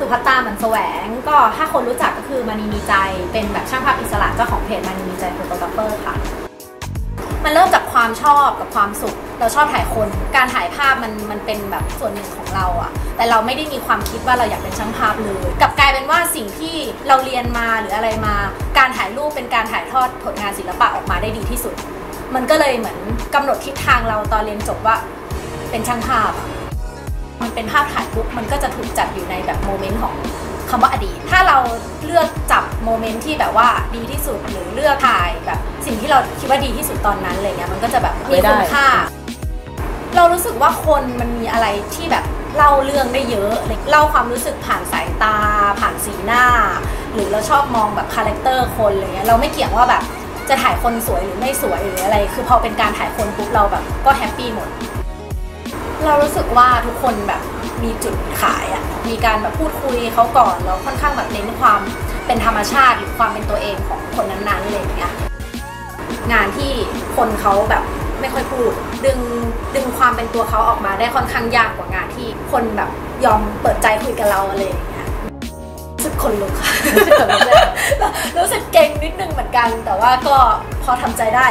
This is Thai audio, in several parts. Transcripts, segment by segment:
พัตตาเหมือนแสวงก็ถ้าคนรู้จักก็คือมานีมีใจเป็นแบบช่างภาพอิสระเจ้าของเพจมานีมีใจโฟโตกราฟเฟอร์ค่ะมันเริ่มจากความชอบกับความสุขเราชอบถ่ายคนการถ่ายภาพมันเป็นแบบส่วนหนึ่งของเราอะแต่เราไม่ได้มีความคิดว่าเราอยากเป็นช่างภาพเลยกลับกลายเป็นว่าสิ่งที่เราเรียนมาหรืออะไรมาการถ่ายรูปเป็นการถ่ายทอดผลงานศิลปะออกมาได้ดีที่สุดมันก็เลยเหมือนกำหนดทิศทางเราตอนเรียนจบว่าเป็นช่างภาพมันเป็นภาพถ่ายปุ๊บมันก็จะถูกจัดอยู่ในแบบโมเมนต์ของคำว่าอดีตถ้าเราเลือกจับโมเมนต์ที่แบบว่าดีที่สุดหรือเลือกถ่ายแบบสิ่งที่เราคิดว่าดีที่สุดตอนนั้นอะไรเงี้ยมันก็จะแบบมีคุณค่าเรารู้สึกว่าคนมันมีอะไรที่แบบเล่าเรื่องได้เยอะเล่าความรู้สึกผ่านสายตาผ่านสีหน้าหรือเราชอบมองแบบคาแรคเตอร์คนอะไรเงี้ยเราไม่เกี่ยงว่าแบบจะถ่ายคนสวยหรือไม่สวยหรืออะไรคือพอเป็นการถ่ายคนปุ๊บเราแบบก็แฮปปี้หมดเรารู้สึกว่าทุกคนแบบมีจุดขายอ่ะมีการแบบพูดคุยเขาก่อนแล้วค่อนข้างแบบเน้นความเป็นธรรมชาติหรือความเป็นตัวเองของคนนั้นๆอะไรอย่างเงี้ยงานที่คนเขาแบบไม่ค่อยพูดดึงความเป็นตัวเขาออกมาได้ค่อนข้างยากกว่างานที่คนแบบยอมเปิดใจคุยกับเราอะไรอย่างเงี้ยรู้สึกขนลุกค่ะรู้สึกเก่งนิดนึงเหมือนกันแต่ว่าก็พอทำใจได้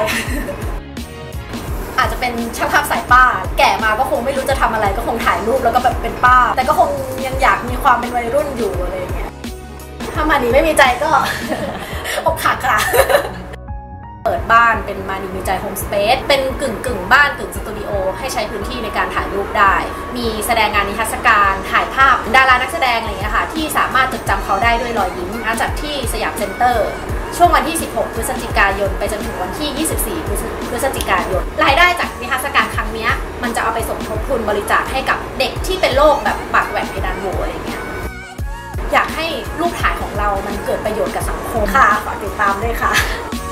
อาจจะเป็นช่างภาพสายป้าแก่มาก็คงไม่รู้จะทำอะไรก็คงถ่ายรูปแล้วก็แบบเป็นป้าแต่ก็คงยังอยากมีความเป็นวัยรุ่นอยู่อะไรอย่างเงี้ยถ้ามานีไม่มีใจก็อกหักค่ะเปิดบ้านเป็นมานีมีใจโฮมสเปซเป็นกึ่งบ้านกึ่งสตูดิโอให้ใช้พื้นที่ในการถ่ายรูปได้มีแสดงงานนิทรรศการถ่ายภาพดารานักแสดงอะไรอย่างเงี้ยค่ะที่สามารถจดจำเขาได้ด้วยรอยยิ้มจัดที่สยามเซ็นเตอร์ช่วงวันที่16พฤศจิกายนไปจนถึงวันที่24พฤศจิกายนรายได้จากนิทรรศการครั้งนี้มันจะเอาไปสมทบทุนบริจาคให้กับเด็กที่เป็นโรคแบบปากแหว่งเพดานโหวอะไรเงี้ยอยากให้รูปถ่ายของเรามันเกิดประโยชน์กับสังคมค่ะฝากติดตามด้วยค่ะ